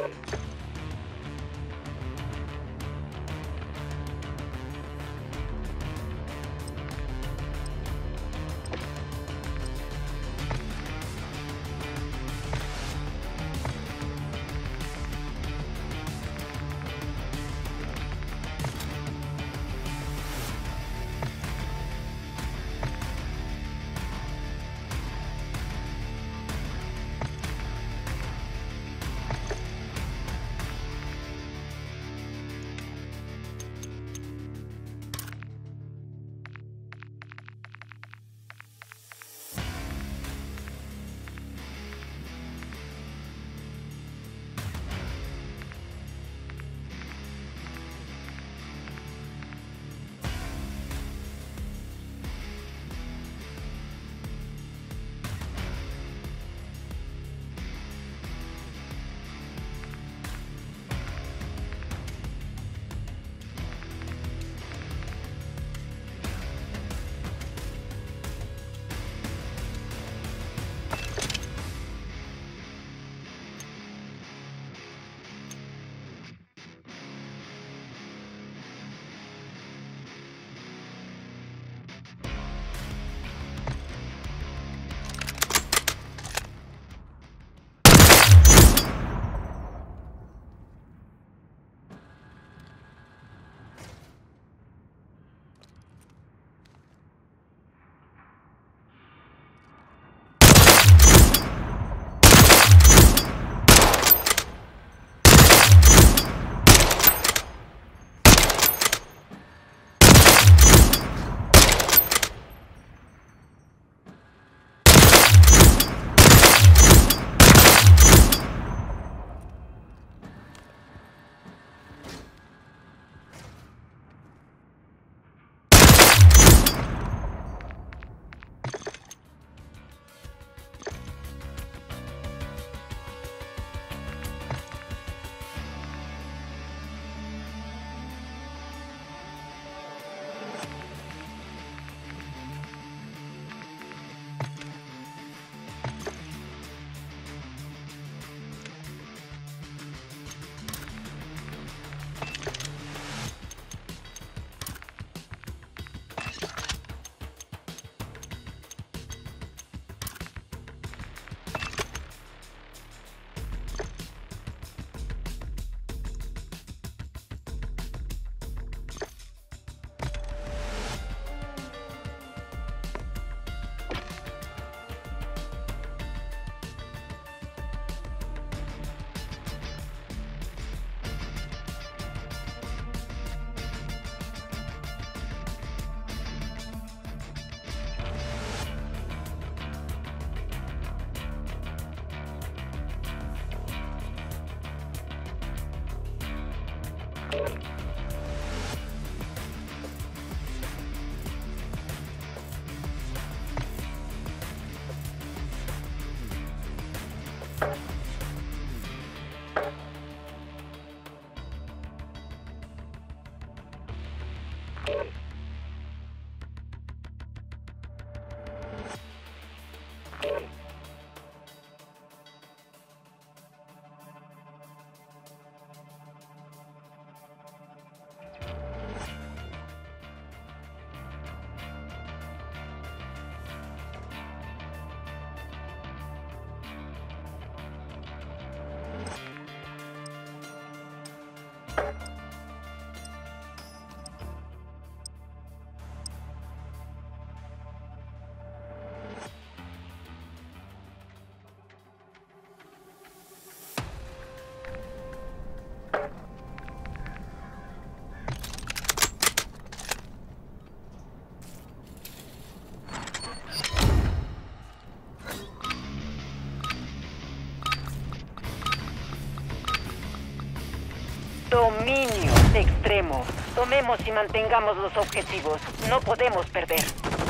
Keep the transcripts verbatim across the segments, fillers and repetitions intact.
Dominio extremo. Tomemos y mantengamos los objetivos. No podemos perder.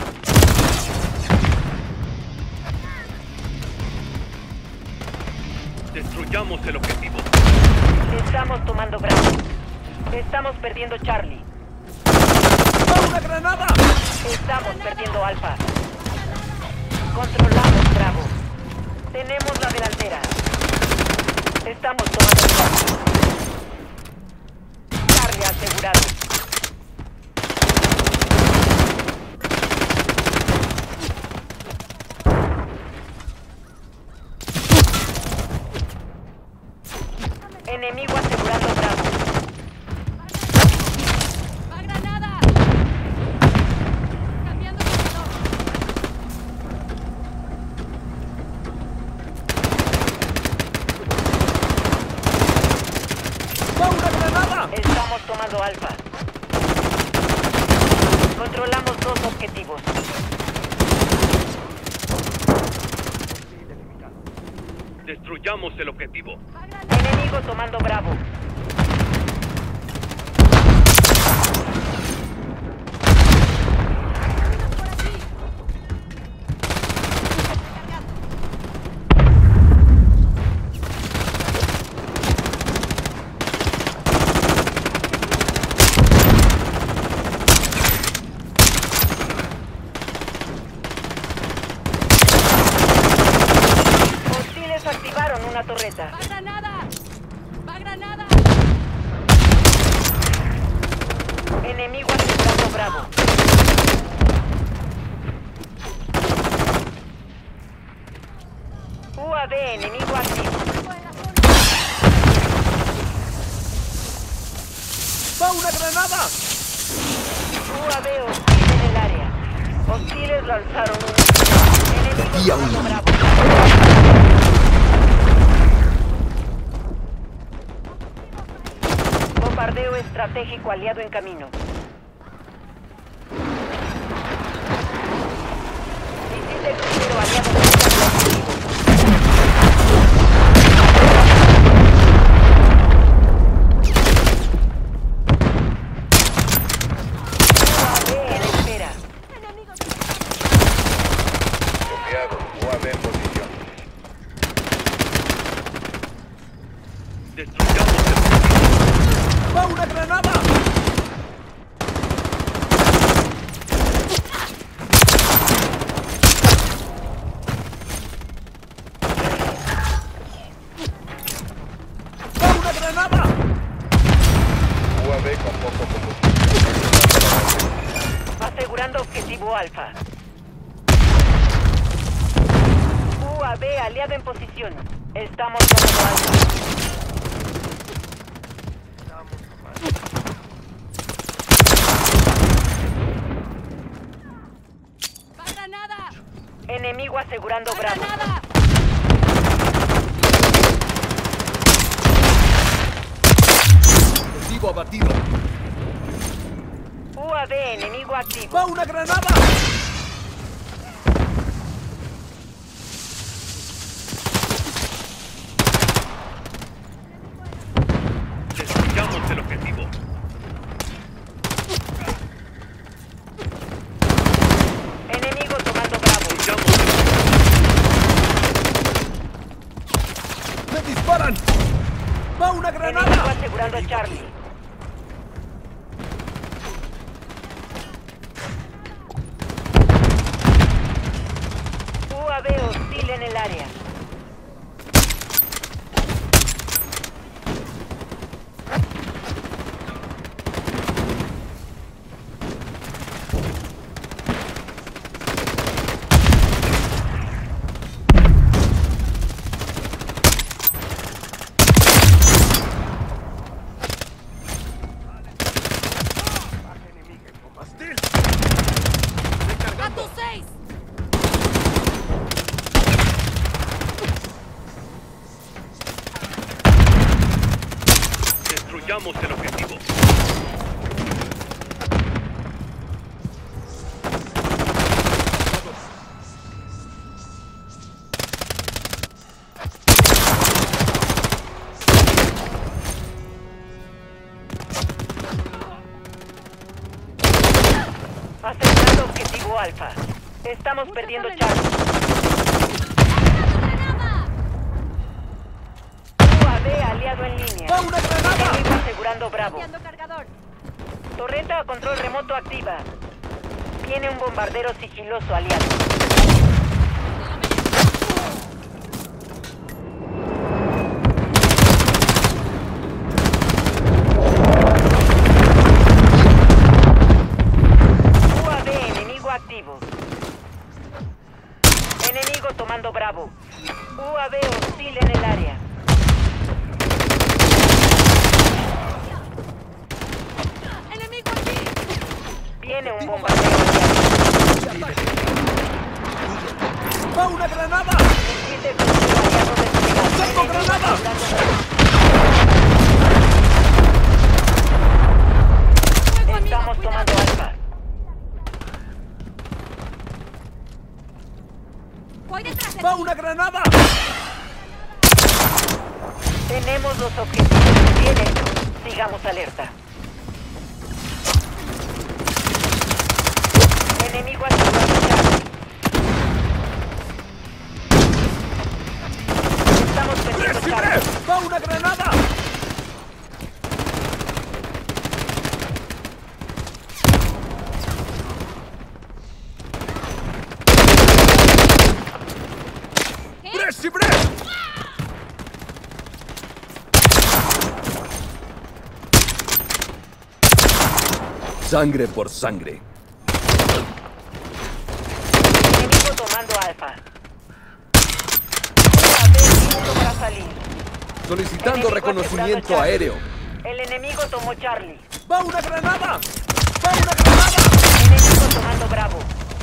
Destruyamos el objetivo. Estamos tomando Bravo. Estamos perdiendo Charlie. ¡Una granada! Estamos perdiendo Alfa. Controlamos Bravo. Tenemos la delantera. Estamos tomando Charlie. Charlie asegurado. Enemigo asegurando Bravo. ¡Va granada! Cambiando de color. ¡Va una granada! Estamos tomando Alfa. Controlamos dos objetivos. Destruyamos el objetivo. ¡Va granada! Enemigo tomando Bravo. ¡Por aquí! Hostiles activaron una torreta. ¡Va granada! ¡Va granada! Enemigo asegurando Bravo. U A V enemigo activo. ¡Fuera la zona! ¡Va una granada! U A V hostil en el área. Hostiles lanzaron un... Enemigo Y aún. tomando Bravo. Bombardeo estratégico aliado en camino. Misil de crucero aliado cerca del objetivo. U A V en espera. ¡Enemigos! Copiado. U A V en posición. Destruyamos el objetivo. ¡Va una granada! ¡Va una granada! U A V con poco combustible. Asegurando objetivo Alfa. U A V aliado en posición. Estamos tomando Alfa. ¡Va granada! Enemigo asegurando ¡Va Bravo. granada! Objetivo abatido. U A V enemigo activo. ¡Va una granada! Destruyamos el objetivo. Enemigo tomando Bravo. Destruyamos el objetivo. ¡Me disparan! ¡Va una Enemigo granada! asegurando Charlie. U A V hostil en el área. ¡Hostil! ¡A ¡Recargando! tus seis! Destruyamos el objetivo. Asegurando objetivo Alfa. Estamos perdiendo Charlie. ¡Granada! U A V aliado en línea. ¡Va una granada! Enemigo asegurando Bravo. Cambiando cargador. Torreta a control remoto activa. Tiene un bombardero sigiloso aliado. hostil en el área. ¡Enemigo aquí! Viene un bombardeo. ¡Va una granada! Quite con su aliado desplegado. ¡Tengo Enemigo granada! atacando. ¡Fuego, amigo! Estamos ¡Cuidado! tomando alfa. ¡Voy detrás de ¡Va ti! una granada! Tenemos los objetivos. Bien hecho. Sigamos alerta. Enemigo asegurado Charlie. Estamos perdiendo ¡Tres y Charlie. tres! ¡Va una granada! ¿Qué? ¡Tres y tres! Sangre por sangre. Enemigo tomando alfa. A ver, listo para salir. Solicitando Enemigo reconocimiento asegurado aéreo. Charlie. El enemigo tomó Charlie. ¡Va una granada! ¡Va una granada! Enemigo tomando Bravo.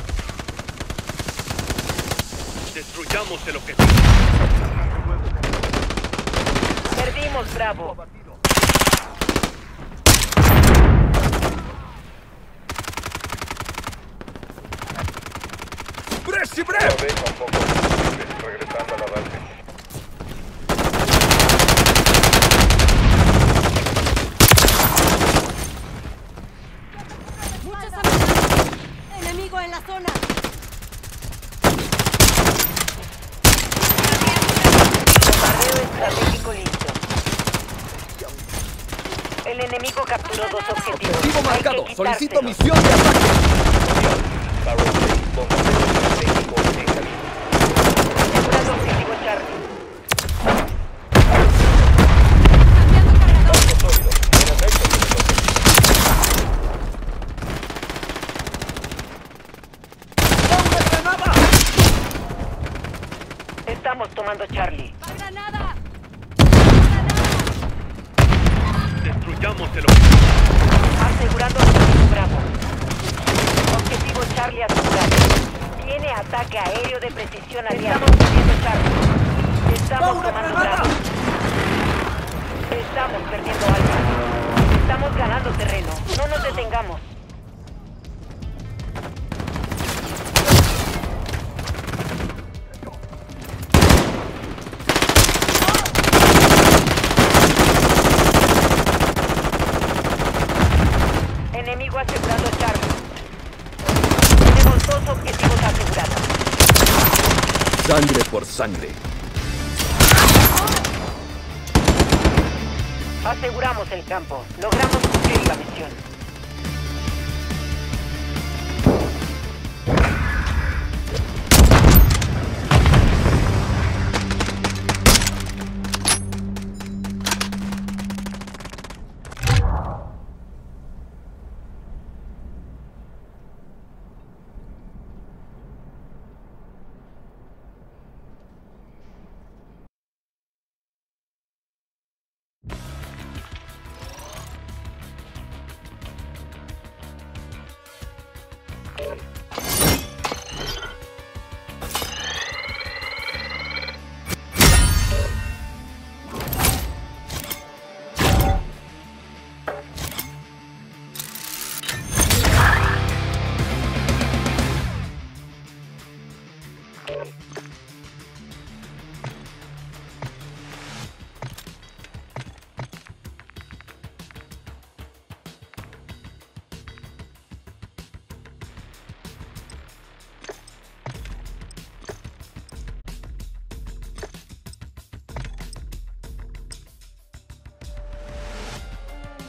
Destruyamos el objetivo. Perdimos Bravo. ¡Tres y U A tres! V con pocos combustibles, regresando a la base. ¡Muchas amenazas! ¡Enemigo en la zona! Bombardeo estratégico listo. El enemigo capturó dos objetivos. Objetivo Hay que marcado. quitárselos. Solicito misión de ataque. Barrel seis, bombardeo estratégico en camino. Asegurando objetivo Charlie. ¡Cambiando cargador! Marco sólido. En efecto, señor. ¡Va una granada! Estamos tomando Charlie. ¡Va granada! ¡Granada! Destruyamos el objetivo. Asegurando objetivo Bravo. Objetivo Charlie asegurado. Viene ataque aéreo de precisión aliado. Estamos perdiendo Charlie. ¡Va Estamos una tomando granada! Bravo. Estamos perdiendo Alfa. Estamos ganando terreno. No nos detengamos. Enemigo asegurando Charlie. Tenemos dos objetivos asegurados. Sangre por sangre. Aseguramos el campo. Logramos cumplir la misión.